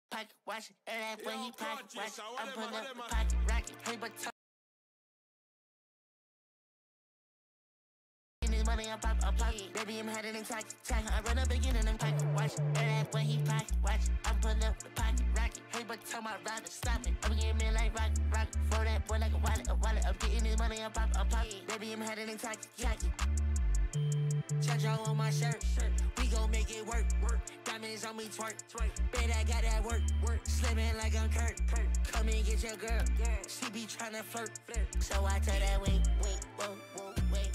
pocket watch it, and that's when he pocket watch it. I'm pulling up the pocket rocket, paper top. Money, I'm pop, baby, I'm headed in tack. I run up again and I'm pocket watch it, and that's when he pocket watch it. I'm pulling up the pocket rocket, hey, but tell my rider stop it. I'm getting me like rocket, throw that boy like a wallet. I'm getting this money, I'm pop, baby, I'm headed in tack. Touch on my shirt, we gon' make it work. Diamonds on me twerk. Bet I got that work. Slimming like I'm Kurt. Come and get your girl. She be tryna flirt. So I tell that wait, whoa, wait.